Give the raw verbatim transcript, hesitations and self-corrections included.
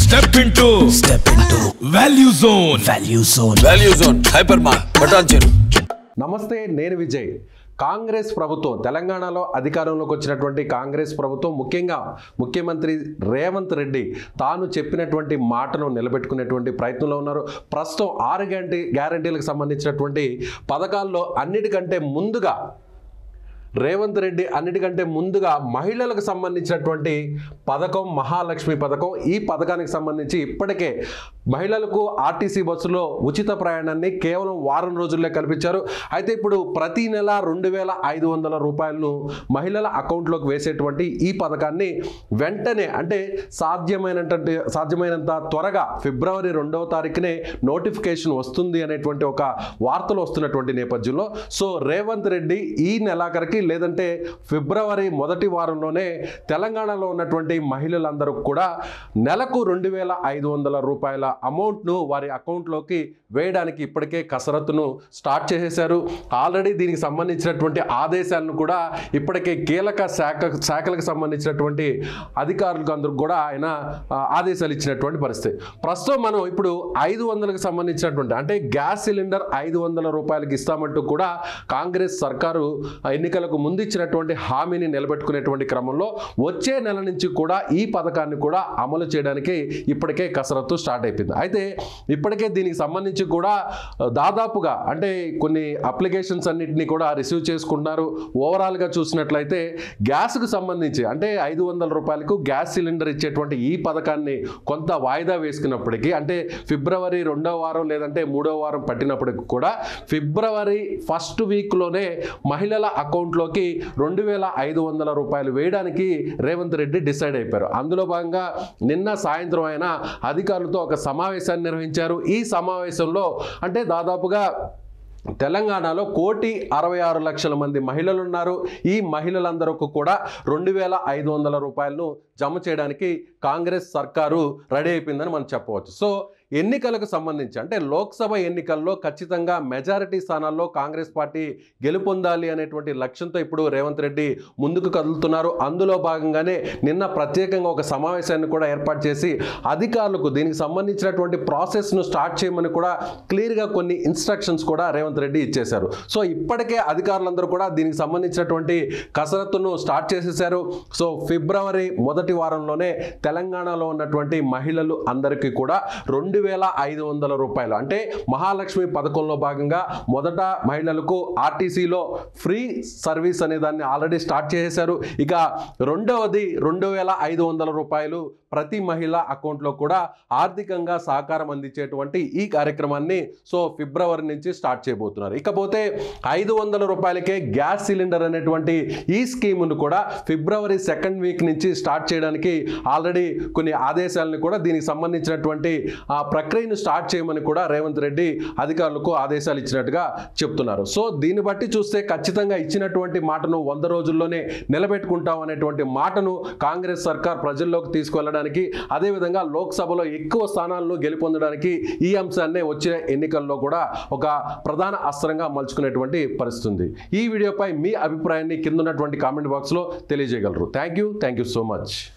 Step into Step into Value Zone Value Zone Value Zone Hypermart Patancheru. నమస్తే, నేను విజయ్. కాంగ్రెస్ ప్రభుత్వం తెలంగాణలో అధికారంలోకి వచ్చినటువంటి కాంగ్రెస్ ప్రభుత్వం ముఖ్యంగా ముఖ్యమంత్రి రేవంత్ రెడ్డి తాను చెప్పినటువంటి మాటను నిలబెట్టుకునేటువంటి ప్రయత్నంలో ఉన్నారు. ప్రస్తుతం ఆరు గ్యారంటీ గ్యారంటీలకు సంబంధించినటువంటి పథకాల్లో అన్నిటికంటే ముందుగా రేవంత్ రెడ్డి అన్నిటికంటే ముందుగా మహిళలకు సంబంధించినటువంటి పథకం మహాలక్ష్మి పథకం. ఈ పథకానికి సంబంధించి ఇప్పటికే మహిళలకు ఆర్టీసీ బస్సులో ఉచిత ప్రయాణాన్ని కేవలం వారం రోజుల్లో కల్పించారు. అయితే ఇప్పుడు ప్రతి నెల రెండు వేల ఐదు వందల రూపాయలను మహిళల అకౌంట్లోకి వేసేటువంటి ఈ పథకాన్ని వెంటనే అంటే సాధ్యమైనటువంటి సాధ్యమైనంత త్వరగా ఫిబ్రవరి రెండవ తారీఖునే నోటిఫికేషన్ వస్తుంది అనేటువంటి ఒక వార్తలు వస్తున్నటువంటి నేపథ్యంలో సో రేవంత్ రెడ్డి ఈ నెలాఖరికి లేదంటే ఫిబ్రవరి మొదటి వారంలోనే తెలంగాణలో ఉన్నటువంటి మహిళలందరూ కూడా నెలకు రెండు వేల ఐదు వందల రూపాయల అమౌంట్ను వారి అకౌంట్లోకి వేయడానికి ఇప్పటికే కసరత్తును స్టార్ట్ చేసేశారు. ఆల్రెడీ దీనికి సంబంధించినటువంటి ఆదేశాలను కూడా ఇప్పటికే కీలక శాఖ శాఖలకు సంబంధించినటువంటి అధికారులకు అందరికి కూడా ఆయన ఆదేశాలు ఇచ్చినటువంటి పరిస్థితి. ప్రస్తుతం మనం ఇప్పుడు ఐదు వందలకు సంబంధించినటువంటి అంటే గ్యాస్ సిలిండర్ ఐదు వందల రూపాయలకి ఇస్తామంటూ కూడా కాంగ్రెస్ సర్కారు ఎన్నికలకు ముందు ఇచ్చినటువంటి హామీని నిలబెట్టుకునేటువంటి క్రమంలో వచ్చే నెల నుంచి కూడా ఈ పథకాన్ని కూడా అమలు చేయడానికి ఇప్పటికే కసరత్తు స్టార్ట్ అయిపోయింది. అయితే ఇప్పటికే దీనికి సంబంధించి కూడా దాదాపుగా అంటే కొన్ని అప్లికేషన్స్ అన్నింటినీ కూడా రిసీవ్ చేసుకుంటున్నారు. ఓవరాల్గా చూసినట్లయితే గ్యాస్కు సంబంధించి అంటే ఐదు వందల రూపాయలకు గ్యాస్ సిలిండర్ ఇచ్చేటువంటి ఈ పథకాన్ని కొంత వాయిదా వేసుకున్నప్పటికీ అంటే ఫిబ్రవరి రెండవ వారం లేదంటే మూడవ వారం పట్టినప్పటికి కూడా ఫిబ్రవరి ఫస్ట్ వీక్లోనే మహిళల అకౌంట్లోకి రెండు వేల ఐదు వందల రూపాయలు వేయడానికి రేవంత్ రెడ్డి డిసైడ్ అయిపోయారు. అందులో భాగంగా నిన్న సాయంత్రం ఆయన అధికారులతో ఒక సమావేశాన్ని నిర్వహించారు. ఈ సమావేశంలో అంటే దాదాపుగా తెలంగాణలో కోటి అరవై ఆరు లక్షల మంది మహిళలు ఉన్నారు. ఈ మహిళలందరికీ కూడా రెండు వేల ఐదు వందల రూపాయలను జమ చేయడానికి కాంగ్రెస్ సర్కారు రెడీ అయిపోయిందని మనం చెప్పవచ్చు. సో ఎన్నికలకు సంబంధించి అంటే లోక్సభ ఎన్నికల్లో ఖచ్చితంగా మెజారిటీ స్థానాల్లో కాంగ్రెస్ పార్టీ గెలుపొందాలి అనేటువంటి లక్ష్యంతో ఇప్పుడు రేవంత్ రెడ్డి ముందుకు కదులుతున్నారు. అందులో భాగంగానే నిన్న ప్రత్యేకంగా ఒక సమావేశాన్ని కూడా ఏర్పాటు చేసి అధికారులకు దీనికి సంబంధించినటువంటి ప్రాసెస్ను స్టార్ట్ చేయమని కూడా క్లియర్గా కొన్ని ఇన్స్ట్రక్షన్స్ కూడా రేవంత్ రెడ్డి ఇచ్చేశారు. సో ఇప్పటికే అధికారులందరూ కూడా దీనికి సంబంధించినటువంటి కసరత్తును స్టార్ట్ చేసేశారు. సో ఫిబ్రవరి మొదటి వారంలోనే తెలంగాణలో ఉన్నటువంటి మహిళలు అందరికీ కూడా రెండు వేల ఐదు వందల రూపాయలు అంటే మహాలక్ష్మి పథకంలో భాగంగా మొదట మహిళలకు ఆర్టీసీలో ఫ్రీ సర్వీస్ అనే దాన్ని ఆల్రెడీ స్టార్ట్ చేసేశారు. ఇక రెండవది రెండు వేల ఐదు వందల రూపాయలు ప్రతి మహిళ అకౌంట్లో కూడా ఆర్థికంగా సహకారం అందించేటువంటి ఈ కార్యక్రమాన్ని సో ఫిబ్రవరి నుంచి స్టార్ట్ చేయబోతున్నారు. ఇకపోతే ఐదు వందల రూపాయలకే గ్యాస్ సిలిండర్ అనేటువంటి ఈ స్కీమును కూడా ఫిబ్రవరి సెకండ్ వీక్ నుంచి స్టార్ట్ చేయడానికి ఆల్రెడీ కొన్ని ఆదేశాలను కూడా దీనికి సంబంధించినటువంటి ఆ ప్రక్రియను స్టార్ట్ చేయమని కూడా రేవంత్ రెడ్డి అధికారులకు ఆదేశాలు ఇచ్చినట్టుగా చెప్తున్నారు. సో దీన్ని బట్టి చూస్తే ఖచ్చితంగా ఇచ్చినటువంటి మాటను వంద రోజుల్లోనే నిలబెట్టుకుంటాం అనేటువంటి మాటను కాంగ్రెస్ సర్కార్ ప్రజల్లోకి తీసుకువెళ్ళడానికి అదేవిధంగా లోక్సభలో ఎక్కువ స్థానాలను గెలుపొందడానికి ఈ అంశాన్ని వచ్చే ఎన్నికల్లో కూడా ఒక ప్రధాన అస్త్రంగా మలుచుకునేటువంటి పరిస్థితి ఉంది. ఈ వీడియోపై మీ అభిప్రాయాన్ని కింద ఉన్నటువంటి కామెంట్ బాక్స్లో తెలియజేయగలరు. Thank you thank you so much.